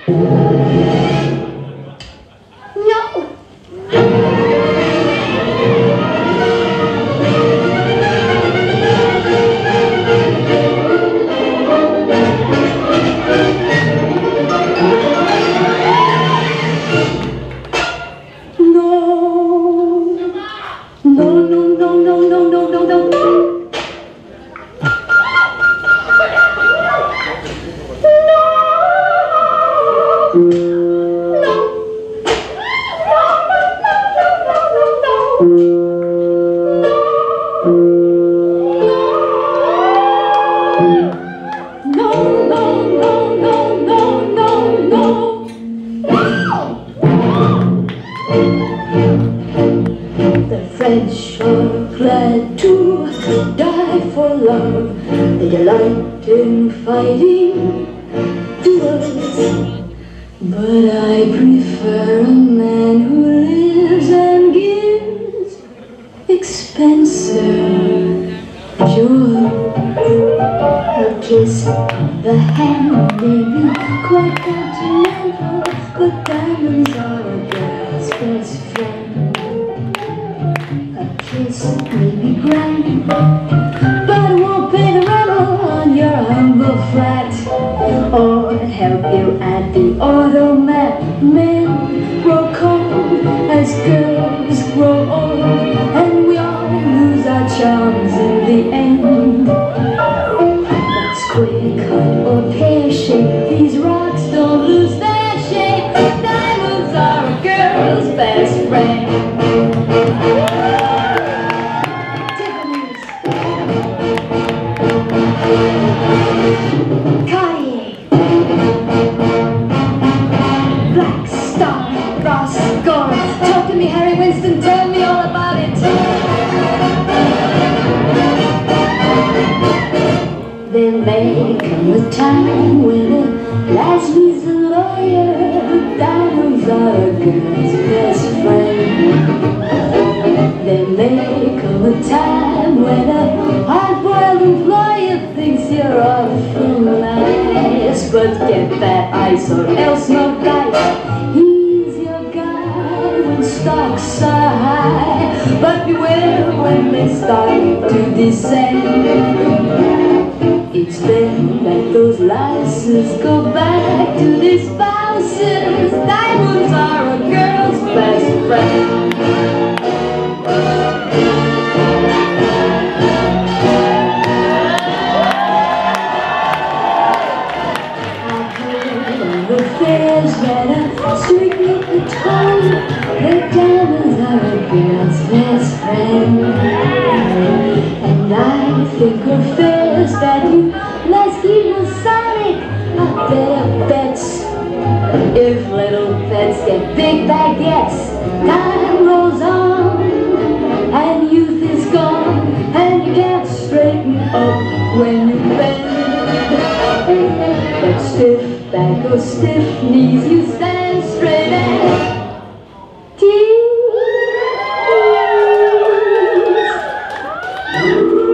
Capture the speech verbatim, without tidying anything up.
French are glad to die for love. They delight in fighting duels. But I prefer a man who lives and gives expensive joy. A kiss on the hand may be quite continental, but diamonds are a girl's best friend. A kiss may be grand, but it won't pay the rental on your humble flat, or help you at the automat. Men grow cold as girls grow old, and we all lose our charms in the end. But square cut or pear shape, these rocks don't lose their shape. Diamonds are a girl's best friend. Bascula. Talk to me, Harry Winston, tell me all about it. There may come a time when a lass needs a lawyer, but diamonds are a girl's best friend. There may come a time when a hard-boiled employer thinks you're awful nice, but get that ice or else no dice. Stocks are high, but beware when they start to descend. It's then that those lasses go back to their spouses. Diamonds are a girl's best friend. I've heard of affairs that are strictly platonic. The diamonds are a girl's best friend. And I think her fears that you must keep Masonic are better bets. If little pets get big baguettes, time rolls on and youth is gone, and you can't straighten up when you bend. But stiff back or stiff knees, you stand straight and Thank you.